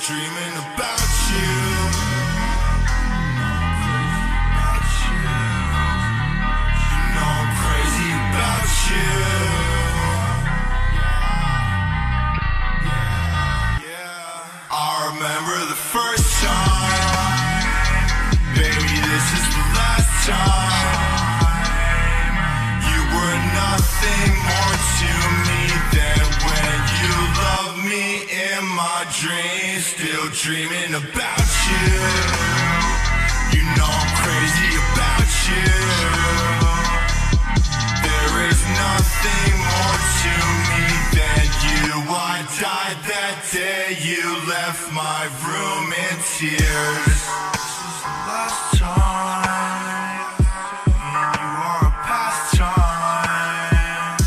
dreaming about you. You know I'm crazy about you. I remember the first time, baby, this is the last time. You were nothing more to me than when you loved me in my dreams. Still dreaming about you. You know I'm crazy about you. There is nothing more to me than you. I died that day you left my room in tears. This is the last time, and you are a pastime.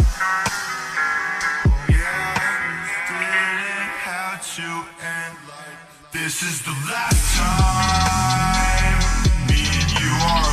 Yeah, didn't have to end like this. Is the last time. Me and you are a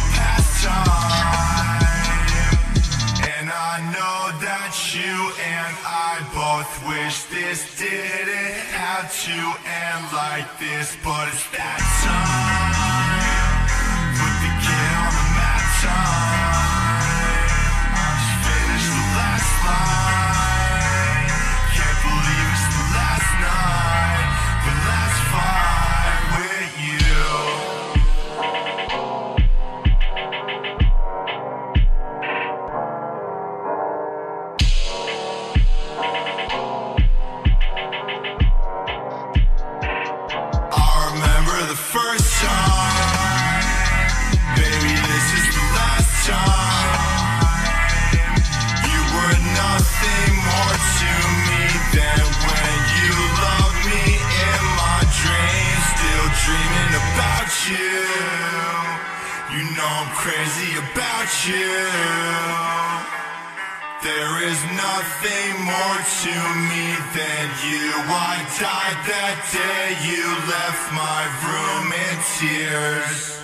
pastime, and I know that you and I both wish this didn't have to end like this, but it's that time. Put the kid on the mat time. I just finished the last line. Can't believe it's the last night, the last fight with you. The first time, baby, this is the last time. You were nothing more to me than when you loved me in my dreams. Still dreaming about you. You know I'm crazy about you. There is nothing more to me than you. I died that day you left my room in tears.